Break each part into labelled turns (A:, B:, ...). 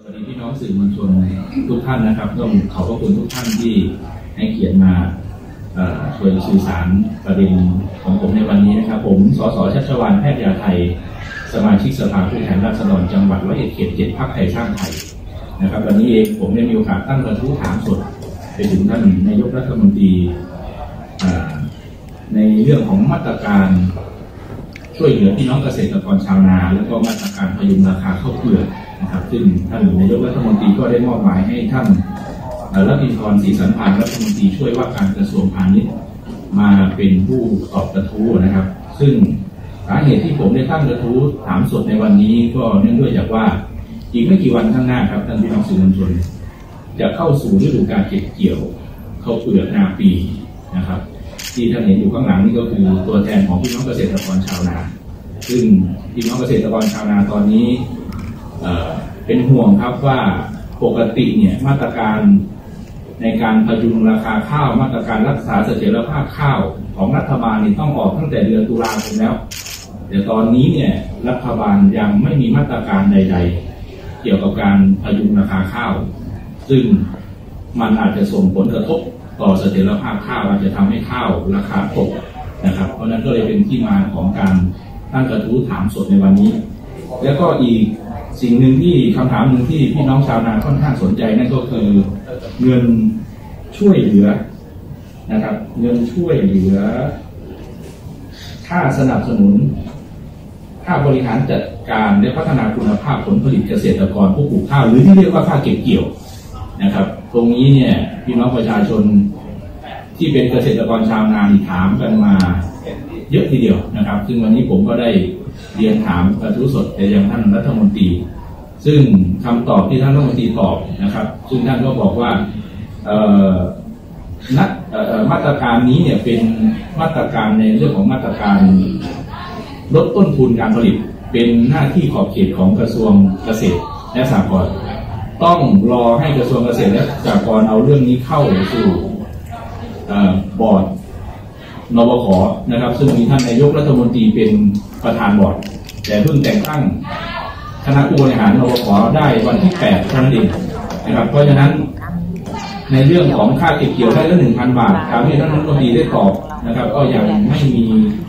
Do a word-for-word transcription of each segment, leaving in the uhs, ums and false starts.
A: สวัสดีพี่น้องสื่อมวลชนทุกท่านนะครับต้องขอบพระคุณทุกท่านที่ให้เกียรติมาช่วยสื่อสารประเด็นของผมในวันนี้นะครับผมสสชัชวาลแพทยาไทยสมาชิกสภาผู้แทนราษฎรจังหวัดร้อยเอ็ดเขตเจ็ดพรรคไทยสร้างไทยนะครับวันนี้เองผมได้มีโอกาสตั้งกระทู้ถามสดไปถึงท่านนายกรัฐมนตรีในเรื่องของมาตรการช่วยเหลือพี่น้องเกษตรกรชาวนาและก็มาตรการพยุงราคาข้าวเปลือกนะครับซึ่งท่านนายกรัฐมนตรีก็ได้มอบหมายให้ท่านรัฐมนตรีศรีสันพันธ์รัฐมนตรีช่วยว่าการกระทรวงพาณิชย์มาเป็นผู้ตอบกระทู้นะครับซึ่งสาเหตุที่ผมได้ตั้งกระทู้ถามสดในวันนี้ก็เนื่องด้วยจากว่าอีกไม่กี่วันข้างหน้าครับท่านพี่น้องสื่อมวลชนจะเข้าสู่ฤดูกาลเก็บเกี่ยวข้าวเปลือกนาปีนะครับที่ท่านเห็นอยู่ข้างหลังนี่ก็คือตัวแทนของพี่น้องเกษตรกรชาวนาซึ่งพี่น้องเกษตรกรชาวนาตอนนี้เอ่อเป็นห่วงครับว่าปกติเนี่ยมาตรการในการพยุงราคาข้าวมาตรการรักษาเสถียรภาพข้าวของรัฐบาลนี่ต้องออกตั้งแต่เดือนตุลาคมแล้วแต่ตอนนี้เนี่ยรัฐบาลยังไม่มีมาตรการใดๆเกี่ยวกับการพยุงราคาข้าวซึ่งมันอาจจะส่งผลกระทบต่อเสถียรภาพข้าวอาจจะทำให้ข้าวราคาตกนะครับเพราะนั้นก็เลยเป็นที่มาของการตั้งกระทู้ถามสดในวันนี้แล้วก็อีกสิ่งหนึ่งที่คำถามหนึ่งที่พี่น้องชาวนาค่อนข้างสนใจนั่นก็คือเงินช่วยเหลือนะครับเงินช่วยเหลือค่าสนับสนุนค่าบริหารจัดการและพัฒนาคุณภาพผลผลิตเกษตรกรผู้ปลูกข้าวหรือที่เรียกว่าค่าเก็บเกี่ยวนะครับตรงนี้เนี่ยพี่น้องประชาชนที่เป็นเกษตรกรชาวนาถามกันมาเยอะทีเดียวนะครับซึ่งวันนี้ผมก็ได้เรียนถามกระทู้สดไปยังท่านรัฐมนตรีซึ่งคำตอบที่ท่านรัฐมนตรีตอบนะครับซึ่งท่านก็บอกว่านักมาตรการนี้เนี่ยเป็นมาตรการในเรื่องของมาตรการลดต้นทุนการผลิตเป็นหน้าที่ขอบเขตของกระทรวงเกษตรและสหกรณ์ต้องรอให้กระทรวงเกษตรและสหกรณ์เอาเรื่องนี้เข้าสู่บอร์ดนบข.นะครับซึ่งมีท่านนายกรัฐมนตรีเป็นประธานบอร์ดแต่เพิ่งแต่งตั้งคณะผู้บริหารนบข.ได้วันที่แปดเท่านั้นเองนะครับเพราะฉะนั้นในเรื่องของค่าเก็บเกี่ยวได้ละหนึ่งพันบาทตามที่ท่านรัฐมนตรีได้ตอบนะครับก็ยังไม่มี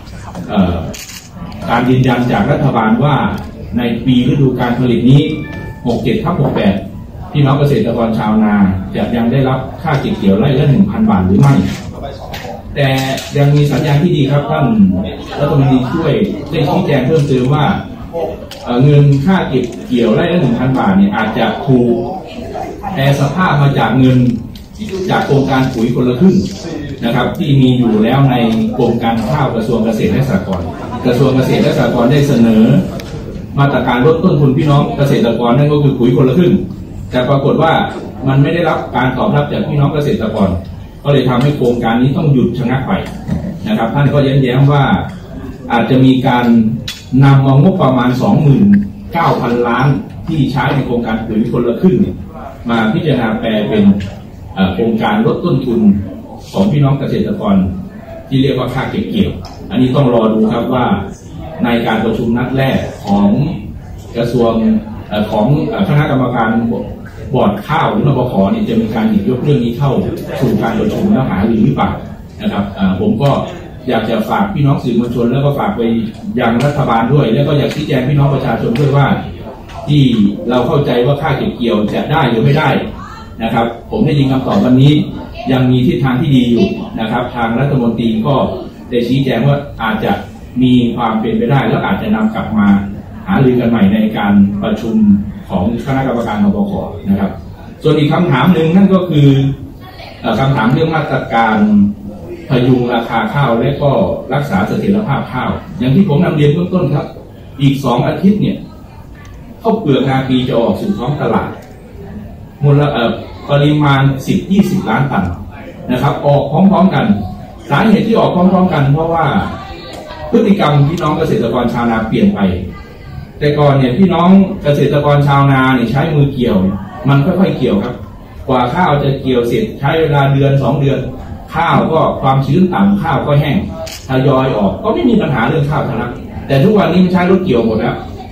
A: การยืนยันจากรัฐบาลว่าในปีฤดูการผลิตนี้หกเจ็ดทับหกแปดพี่น้องเกษตรกรชาวนาจะยังได้รับค่าเก็บเกี่ยวไร่ละหนึ่งพันบาทหรือไม่แต่ยังมีสัญญาณที่ดีครับท่านรัฐมนตรีช่วยได้ชี้แจงเพิ่มเติมว่าเงินค่าเก็บเกี่ยวไร่ละหนึ่งพันบาทเนี่ยอาจจะถูกแปรสภาพมาจากเงินจากโครงการปุ๋ยคนละครึ่งนะครับที่มีอยู่แล้วในโครงการข้าวกระทรวงเกษตรและสหกรณ์กระทรวงเกษตรและสหกรณ์ได้เสนอมาตรการลดต้นทุนพี่น้องเกษตรกรนั่นก็คือปุ๋ยคนละครึ่งแต่ปรากฏว่ามันไม่ได้รับการตอบรับจากพี่น้องเกษตรกรก็เลยทำให้โครงการนี้ต้องหยุดชะงักไปนะครับท่านก็ย้ำว่าอาจจะมีการนำเอางบประมาณ สองหมื่นเก้าพัน ล้านที่ใช้ในโครงการปุ๋ยคนละครึ่งมาพิจารณาแปลเป็นโครงการลดต้นทุนของพี่น้องเกษตรกรที่เรียกว่าค่าเก็บเกี่ยวอันนี้ต้องรอดูครับว่าในการประชุมนัดแรกของกระทรวงของคณะกรรมการบอร์ดข้าวหรือนบข.เนี่ยจะมีการหยิบยกเรื่องนี้เข้าสู่การประชุมแล้วหาหรือหรือเปล่านะครับผมก็อยากจะฝากพี่น้องสื่อมวลชนแล้วก็ฝากไปยังรัฐบาลด้วยแล้วก็อยากชี้แจงพี่น้องประชาชนด้วยว่าที่เราเข้าใจว่าค่าเก็บเกี่ยวจะได้หรือไม่ได้นะครับผมได้ยินคำตอบวันนี้ยังมีทิศทางที่ดีอยู่นะครับทางรัฐมนตรีก็ได้ชี้แจงว่าอาจจะมีความเป็นไปได้แล้วอาจจะนำกลับมาหารือกันใหม่ในการประชุมของคณะกรรมการนบข.นะครับส่วนอีกคำถามหนึ่งนั่นก็คือคำถามเรื่องมาตรการพยุงราคาข้าวและก็รักษาเสถียรภาพข้าวอย่างที่ผมนำเรียนเบื้องต้นครับอีกสองอาทิตย์เนี่ยข้าวเปลือกนาปีจะออกสู่ท้องตลาดมูลปริมาณ สิบถึงยี่สิบ ล้านตันนะครับออกพร้อมๆกันสาเหตุที่ออกพร้อมๆกันเพราะว่าพฤติกรรมพี่น้องเกษตรกรชาวนาเปลี่ยนไปแต่ก่อนเนี่ยพี่น้องเกษตรกรชาวนาเนี่ยใช้มือเกี่ยวมันค่อยๆเกี่ยวครับกว่าข้าวจะเกี่ยวเสร็จใช้เวลาเดือนสองเดือนข้าวก็ความชื้นต่ำข้าวก็แห้งทยอยออกก็ไม่มีปัญหาเรื่องข้าวทะลักแต่ทุกวันนี้มันใช้รถเกี่ยวหมดแล้ว อ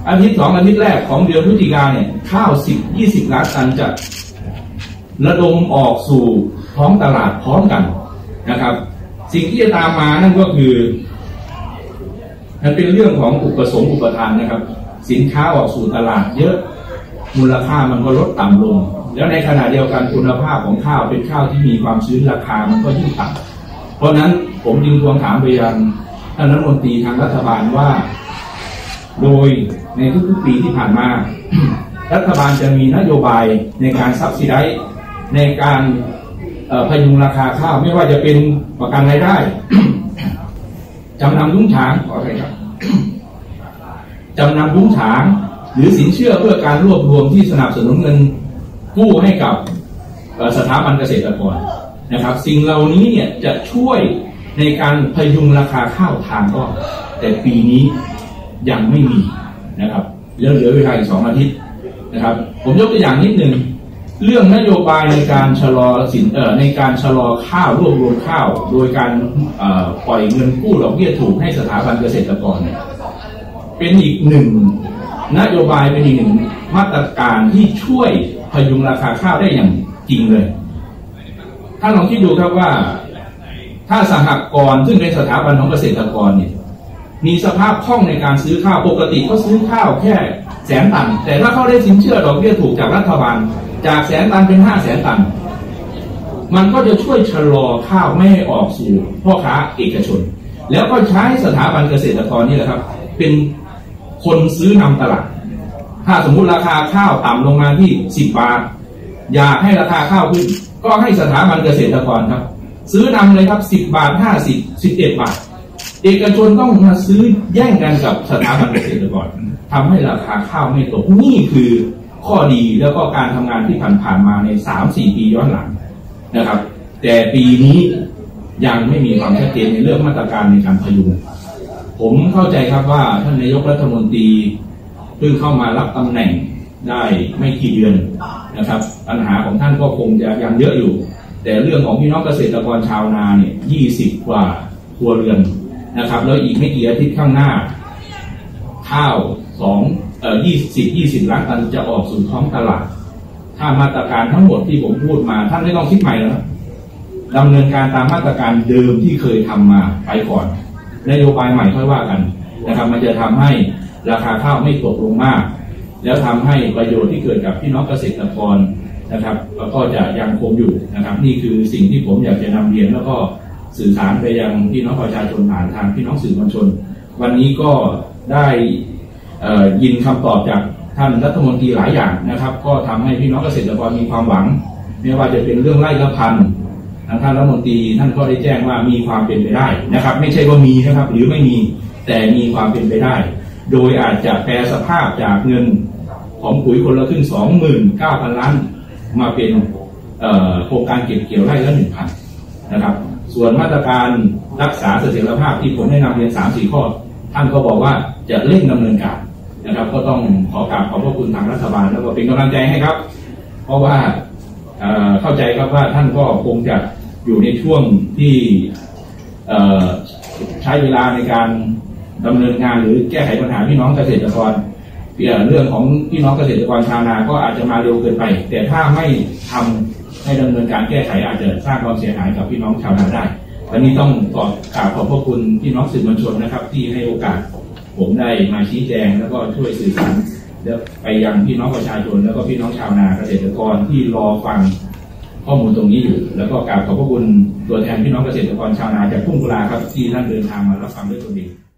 A: อาทิตย์สองอาทิตย์แรกของเดือนพฤศจิกาเนี่ยข้าวสิบยี่สิบล้านตันจะระดมออกสู่ท้องตลาดพร้อมกันนะครับสิ่งที่จะตามมานั่นก็คือมันเป็นเรื่องของอุปสงค์อุปทานนะครับสินค้าออกสู่ตลาดเยอะมูลค่ามันก็ลดต่ำลงแล้วในขณะเดียวกันคุณภาพของข้าวเป็นข้าวที่มีความชื้นราคามันก็ยิ่งต่ำเพราะนั้นผมจึงทวงถามไปยังท่านรัฐมนตรีทางรัฐบาลว่าโดยในทุกๆปีที่ผ่านมา รัฐบาลจะมีนโยบายในการซับซิไดซ์ในการพยุงราคาข้าวไม่ว่าจะเป็นประกันรายได้ จำนำยุ้งฉางขออภัยครับจำนำยุ้งฉางหรือสินเชื่อเพื่อการรวบรวมที่สนับสนุนเงินกู้ให้กับสถาบันเกษตรกรนะครับสิ่งเหล่านี้เนี่ยจะช่วยในการพยุงราคาข้าวทางอ้อมแต่ปีนี้ยังไม่มีนะครับเหลือเหลือเวลาอีกสองอาทิตย์นะครับผมยกตัวอย่างนิดหนึ่งเรื่องนโยบายในการชะลอสินเอ่อในการชะลอข้าวรวบรวมข้าวโดยการเอ่อปล่อยเงินกู้ดอกเบี้ยถูกให้สถาบันเกษตรกรเป็นอีกหนึ่งนโยบายเป็นอีกหนึ่งมาตรการที่ช่วยพยุงราคาข้าวได้อย่างจริงเลยท่านลองคิดดูครับว่าถ้าสหกรณ์ซึ่งเป็นสถาบันของเกษตรกรเนี่ยมีสภาพคล่องในการซื้อข้าวปกติก็ซื้อข้าวแค่แสนตันแต่ถ้าเขาได้สินเชื่อดอกเบี้ยถูกจากรัฐบาลจากแสนตันเป็นห้าแสนตันมันก็จะช่วยชะลอข้าวไม่ให้ออกสู่พ่อค้าเอกชนแล้วก็ใช้สถาบันเกษตรกรนี่แหละครับเป็นคนซื้อนำตลาดถ้าสมมุติราคาข้าวต่ำลงมาที่สิบบาทอยากให้ราคาข้าวขึ้นก็ให้สถาบันเกษตรกรครับซื้อนำเลยครับสิบบาทห้าสิบสิบเอ็ดบาทเอกชนต้องมาซื้อแย่งกันกับสถาบันเกษตรกรทำให้ราคาข้าวไม่ตกนี่คือข้อดีแล้วก็การทำงานที่ผ่านๆมาใน สามถึงสี่ ปีย้อนหลังนะครับแต่ปีนี้ยังไม่มีความชัดเจนในเรื่องมาตรการในการพยุงผมเข้าใจครับว่าท่านนายกรัฐมนตรีเพิ่งเข้ามารับตำแหน่งได้ไม่กี่เดือนนะครับปัญหาของท่านก็คงจะยังเยอะอยู่แต่เรื่องของพี่น้องเกษตรกรชาวนาเนี่ยยี่สิบกว่าครัวเรือนนะครับแล้วอีกไม่กี่อาทิตย์ข้างหน้าข้าวสองเอ่อยี่สิบยี่สิบล้านตันจะออกสู่ท้องตลาดถ้ามาตรการทั้งหมดที่ผมพูดมาท่านไม่ต้องคิดใหม่แล้วดำเนินการตามมาตรการเดิมที่เคยทำมาไปก่อนนโยบายใหม่ค่อยว่ากันนะครับมันจะทำให้ราคาข้าวไม่ตกลงมากแล้วทำให้ประโยชน์ที่เกิดกับพี่น้องเกษตรกรนะครับก็จะยังคงอยู่นะครับนี่คือสิ่งที่ผมอยากจะนำเรียนแล้วก็สื่อสารไปยังพี่น้องประชาชนผ่านทางพี่น้องสื่อมวลชนวันนี้ก็ได้ยินคำตอบจากท่านรัฐมนตรีหลายอย่างนะครับก็ทำให้พี่น้องเกษตรกรมีความหวังไม่ว่าจะเป็นเรื่องไร่ละพันท่านรัฐมนตรีท่านก็ได้แจ้งว่ามีความเป็นไปได้นะครับไม่ใช่ว่ามีนะครับหรือไม่มีแต่มีความเป็นไปได้โดยอาจจะแปลสภาพจากเงินของปุ๋ยคนละครึ่ง สองหมื่นเก้าพัน ล้านมาเป็นโครงการเก็บเกี่ยวไร่ละ หนึ่งพัน นะครับส่วนมาตรการรักษาเสถียรภาพที่ผมได้นำเรียน สามถึงสี่ ข้อท่านก็บอกว่าจะเร่งดำเนินการนะครับก็ต้องขอกราบขอบพระคุณทางรัฐบาลแล้วก็เป็นกำลังใจให้ครับเพราะว่าเอ่อเข้าใจครับว่าท่านก็คงจะอยู่ในช่วงที่เอ่อใช้เวลาในการดำเนินงานหรือแก้ไขปัญหาพี่น้องเกษตรกรเรื่องของพี่น้องเกษตรกรชาวนาก็อาจจะมาเร็วเกินไปแต่ถ้าไม่ทำให้ดำเนินการแก้ไขอาจจะสร้างความเสียหายกับพี่น้องชาวนาได้วันนี้ต้องขอกราบขอบพระคุณพี่น้องสื่อมวลชนนะครับที่ให้โอกาสผมได้มาชี้แจงแล้วก็ช่วยสื่อสารไปยังพี่น้องประชาชนแล้วก็พี่น้องชาวนาเกษตรกรที่รอฟังข้อมูลตรงนี้อยู่แล้วก็กราบขอบพระคุณตัวแทนพี่น้องเกษตรกรชาวนาจากทุ่งกุลาครับที่ท่านเดินทางมารับฟังด้วยตนเอง